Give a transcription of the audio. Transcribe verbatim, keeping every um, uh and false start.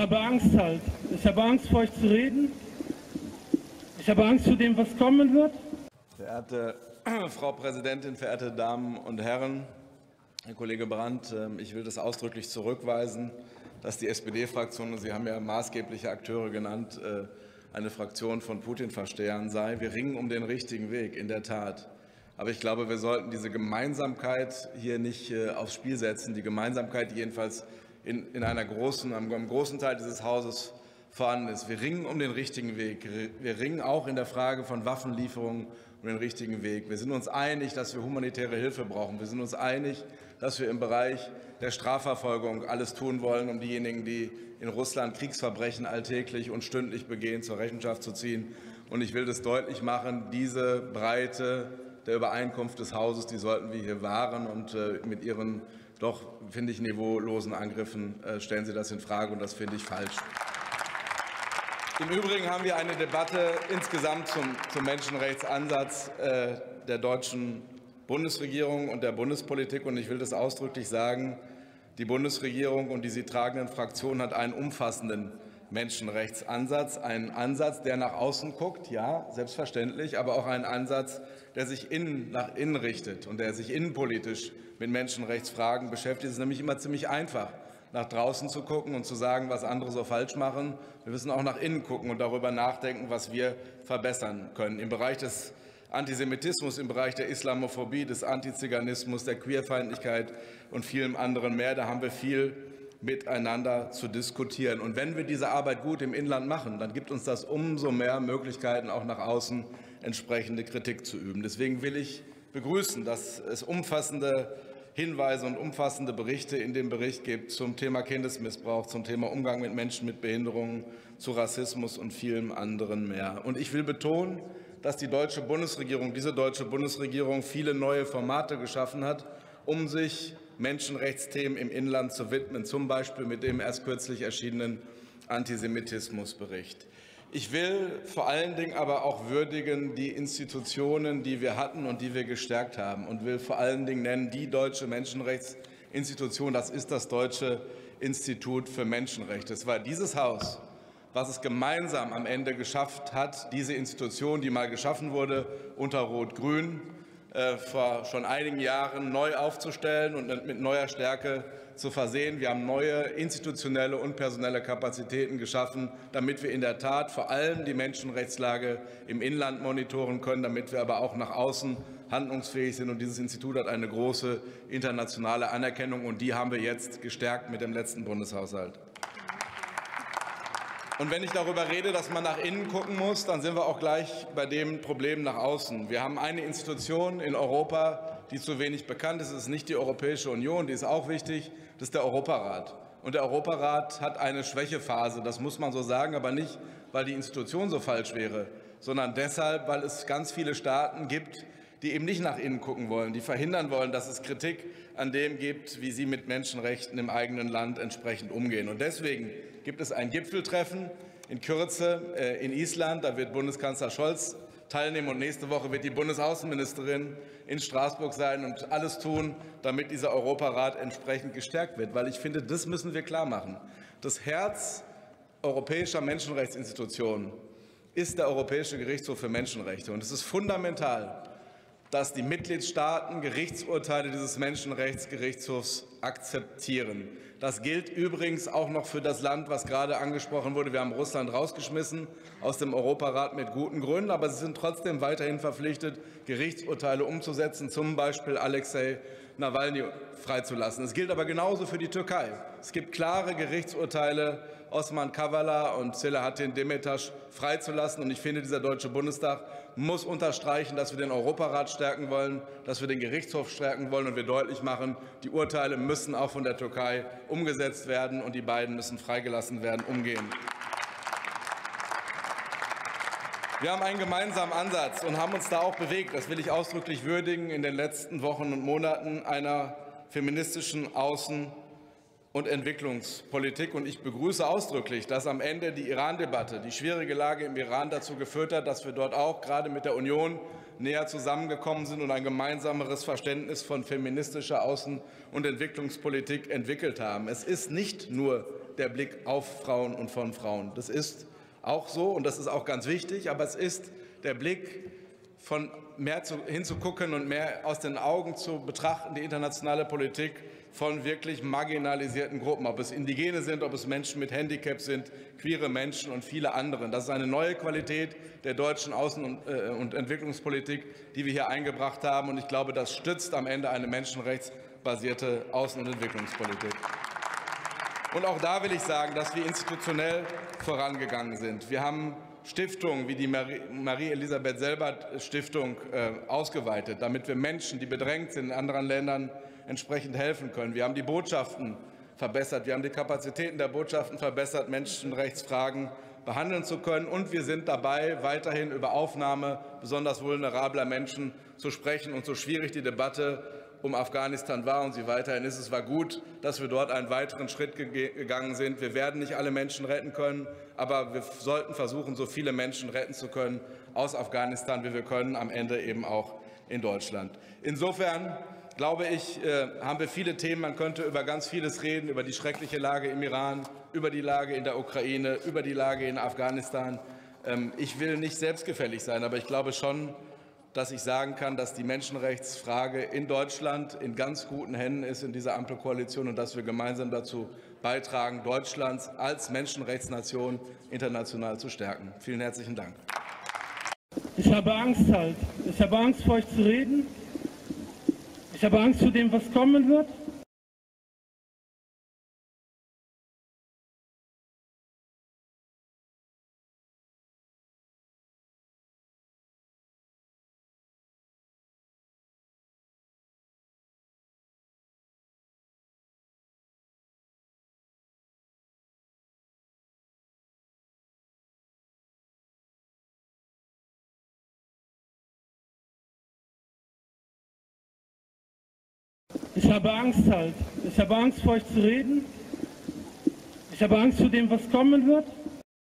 habe Angst halt. Ich habe Angst, vor euch zu reden. Ich habe Angst vor dem, was kommen wird. Verehrte Frau Präsidentin, verehrte Damen und Herren, Herr Kollege Brandt, ich will das ausdrücklich zurückweisen, dass die S P D-Fraktion, und Sie haben ja maßgebliche Akteure genannt, eine Fraktion von Putin-Verstehern sei. Wir ringen um den richtigen Weg, in der Tat. Aber ich glaube, wir sollten diese Gemeinsamkeit hier nicht aufs Spiel setzen. Die Gemeinsamkeit, die jedenfalls in, in einer großen, einem großen Teil dieses Hauses vorhanden ist. Wir ringen um den richtigen Weg. Wir ringen auch in der Frage von Waffenlieferungen um den richtigen Weg. Wir sind uns einig, dass wir humanitäre Hilfe brauchen. Wir sind uns einig, dass wir im Bereich der Strafverfolgung alles tun wollen, um diejenigen, die in Russland Kriegsverbrechen alltäglich und stündlich begehen, zur Rechenschaft zu ziehen. Und ich will das deutlich machen, diese Breite der Übereinkunft des Hauses, die sollten wir hier wahren. Und mit Ihren doch, finde ich, niveaulosen Angriffen stellen Sie das in Frage, und das finde ich falsch. Im Übrigen haben wir eine Debatte insgesamt zum, zum Menschenrechtsansatz äh, der deutschen Bundesregierung und der Bundespolitik. Und ich will das ausdrücklich sagen, die Bundesregierung und die sie tragenden Fraktionen hat einen umfassenden Menschenrechtsansatz, einen Ansatz, der nach außen guckt, ja, selbstverständlich, aber auch einen Ansatz, der sich innen, nach innen richtet und der sich innenpolitisch mit Menschenrechtsfragen beschäftigt. Es ist nämlich immer ziemlich einfach, nach draußen zu gucken und zu sagen, was andere so falsch machen. Wir müssen auch nach innen gucken und darüber nachdenken, was wir verbessern können. Im Bereich des Antisemitismus, im Bereich der Islamophobie, des Antiziganismus, der Queerfeindlichkeit und vielem anderen mehr, da haben wir viel miteinander zu diskutieren. Und wenn wir diese Arbeit gut im Inland machen, dann gibt uns das umso mehr Möglichkeiten, auch nach außen entsprechende Kritik zu üben. Deswegen will ich begrüßen, dass es umfassende Hinweise und umfassende Berichte in dem Bericht gibt zum Thema Kindesmissbrauch, zum Thema Umgang mit Menschen mit Behinderungen, zu Rassismus und vielem anderen mehr. Und ich will betonen, dass die deutsche Bundesregierung, diese deutsche Bundesregierung viele neue Formate geschaffen hat, um sich Menschenrechtsthemen im Inland zu widmen, zum Beispiel mit dem erst kürzlich erschienenen Antisemitismusbericht. Ich will vor allen Dingen aber auch würdigen die Institutionen, die wir hatten und die wir gestärkt haben, und will vor allen Dingen nennen die deutsche Menschenrechtsinstitution, das ist das Deutsche Institut für Menschenrechte. Es war dieses Haus, was es gemeinsam am Ende geschafft hat, diese Institution, die mal geschaffen wurde unter Rot-Grün, vor schon einigen Jahren neu aufzustellen und mit neuer Stärke zu versehen. Wir haben neue institutionelle und personelle Kapazitäten geschaffen, damit wir in der Tat vor allem die Menschenrechtslage im Inland monitoren können, damit wir aber auch nach außen handlungsfähig sind. Und dieses Institut hat eine große internationale Anerkennung, und die haben wir jetzt gestärkt mit dem letzten Bundeshaushalt. Und wenn ich darüber rede, dass man nach innen gucken muss, dann sind wir auch gleich bei dem Problem nach außen. Wir haben eine Institution in Europa, die zu wenig bekannt ist. Es ist nicht die Europäische Union, die ist auch wichtig, das ist der Europarat. Und der Europarat hat eine Schwächephase, das muss man so sagen, aber nicht, weil die Institution so falsch wäre, sondern deshalb, weil es ganz viele Staaten gibt, die eben nicht nach innen gucken wollen, die verhindern wollen, dass es Kritik an dem gibt, wie sie mit Menschenrechten im eigenen Land entsprechend umgehen. Und deswegen gibt es ein Gipfeltreffen in Kürze in Island. Da wird Bundeskanzler Scholz teilnehmen, und nächste Woche wird die Bundesaußenministerin in Straßburg sein und alles tun, damit dieser Europarat entsprechend gestärkt wird. Weil ich finde, das müssen wir klar machen. Das Herz europäischer Menschenrechtsinstitutionen ist der Europäische Gerichtshof für Menschenrechte. Und es ist fundamental, dass die Mitgliedstaaten Gerichtsurteile dieses Menschenrechtsgerichtshofs akzeptieren. Das gilt übrigens auch noch für das Land, was gerade angesprochen wurde. Wir haben Russland rausgeschmissen aus dem Europarat mit guten Gründen, aber sie sind trotzdem weiterhin verpflichtet, Gerichtsurteile umzusetzen, zum Beispiel Alexei Nawalny freizulassen. Es gilt aber genauso für die Türkei. Es gibt klare Gerichtsurteile, Osman Kavala und Selahattin Demirtas freizulassen. Und ich finde, dieser Deutsche Bundestag muss unterstreichen, dass wir den Europarat stärken wollen, dass wir den Gerichtshof stärken wollen, und wir deutlich machen, die Urteile müssen auch von der Türkei umgesetzt werden, und die beiden müssen freigelassen werden, umgehen. Wir haben einen gemeinsamen Ansatz und haben uns da auch bewegt, das will ich ausdrücklich würdigen, in den letzten Wochen und Monaten einer feministischen Außen- und Entwicklungspolitik. Und ich begrüße ausdrücklich, dass am Ende die Iran-Debatte, die schwierige Lage im Iran dazu geführt hat, dass wir dort auch gerade mit der Union näher zusammengekommen sind und ein gemeinsameres Verständnis von feministischer Außen- und Entwicklungspolitik entwickelt haben. Es ist nicht nur der Blick auf Frauen und von Frauen. Das ist auch so und das ist auch ganz wichtig, aber es ist der Blick von mehr zu, hinzugucken und mehr aus den Augen zu betrachten, die internationale Politik von wirklich marginalisierten Gruppen, ob es Indigene sind, ob es Menschen mit Handicap sind, queere Menschen und viele andere. Das ist eine neue Qualität der deutschen Außen- und, äh, und Entwicklungspolitik, die wir hier eingebracht haben. Und ich glaube, das stützt am Ende eine menschenrechtsbasierte Außen- und Entwicklungspolitik. Und auch da will ich sagen, dass wir institutionell vorangegangen sind. Wir haben Stiftungen wie die Marie-Elisabeth-Selbert-Stiftung äh, ausgeweitet, damit wir Menschen, die bedrängt sind, in anderen Ländern entsprechend helfen können. Wir haben die Botschaften verbessert. Wir haben die Kapazitäten der Botschaften verbessert, Menschenrechtsfragen behandeln zu können. Und wir sind dabei, weiterhin über Aufnahme besonders vulnerabler Menschen zu sprechen. Und so schwierig die Debatte um Afghanistan war und sie weiterhin ist, es war gut, dass wir dort einen weiteren Schritt gegangen sind. Wir werden nicht alle Menschen retten können, aber wir sollten versuchen, so viele Menschen retten zu können aus Afghanistan, wie wir können, am Ende eben auch in Deutschland. Insofern glaube ich, haben wir viele Themen. Man könnte über ganz vieles reden, über die schreckliche Lage im Iran, über die Lage in der Ukraine, über die Lage in Afghanistan. Ich will nicht selbstgefällig sein, aber ich glaube schon, dass ich sagen kann, dass die Menschenrechtsfrage in Deutschland in ganz guten Händen ist in dieser Ampelkoalition und dass wir gemeinsam dazu beitragen, Deutschland als Menschenrechtsnation international zu stärken. Vielen herzlichen Dank. Ich habe Angst halt. Ich habe Angst, vor euch zu reden. Ich habe Angst vor dem, was kommen wird. Ich habe Angst halt. Ich habe Angst, vor euch zu reden. Ich habe Angst vor dem, was kommen wird.